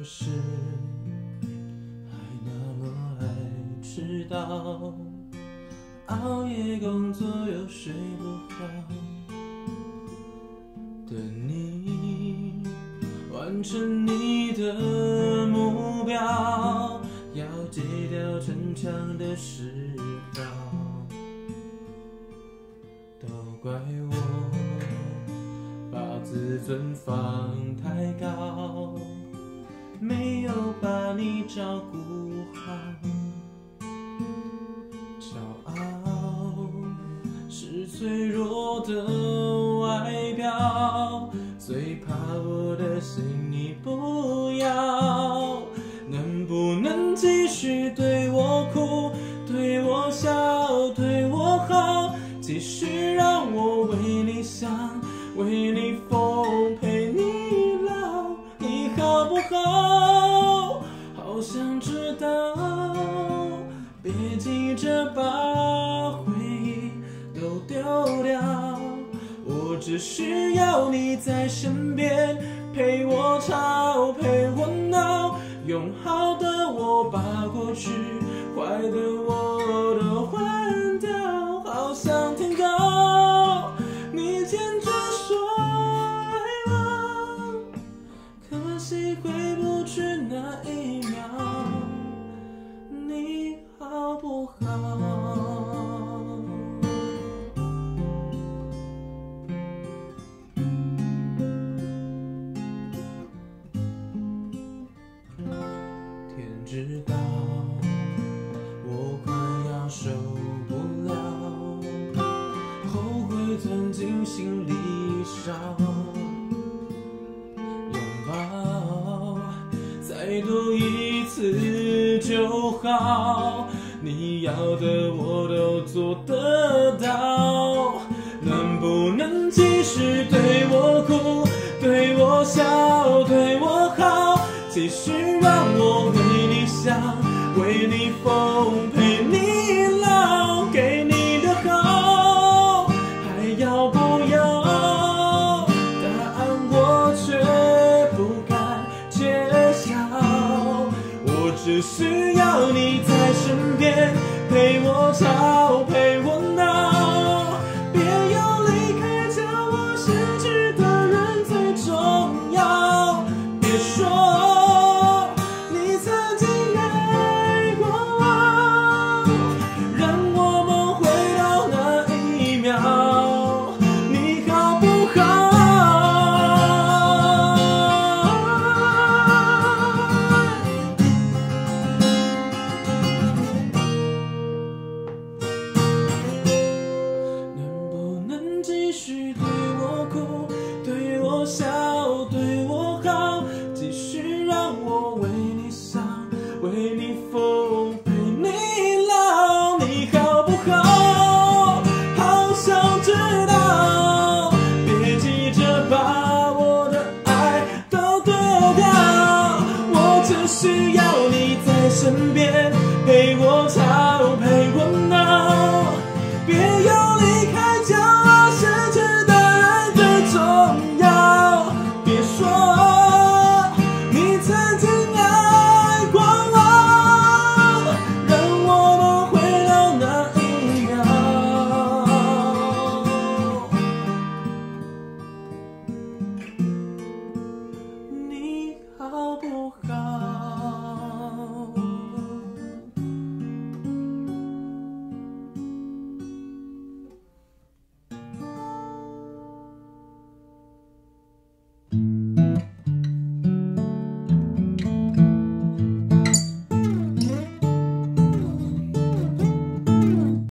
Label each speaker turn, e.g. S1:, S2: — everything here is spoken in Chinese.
S1: 是还那么爱迟到，熬夜工作又睡不好的你，完成你的目标，要戒掉逞强的嗜好。都怪我把自尊放太高，没有把你照顾好。骄傲是脆弱的外表，最怕我的心你不要。能不能继续对我哭，对我笑，对我好，继续让我为你想，为你疯，陪你老，你好不好？好想知道，别急着把回忆都丢掉，我只需要你在身边，陪我吵，陪我闹，用好的我把过去，坏的我都换掉。好想听到你坚决说爱我，可惜回不去那一秒，你好不好？天知道我快要受不了，后悔钻进心里烧，拥抱再多一次就好，你要的我都做得到。能不能继续对我哭，对我笑，对我好，继续让我为你想，为你疯，陪你老，给你的好还要不要？答案我却不敢揭晓，我只需要你在身边，陪我吵，陪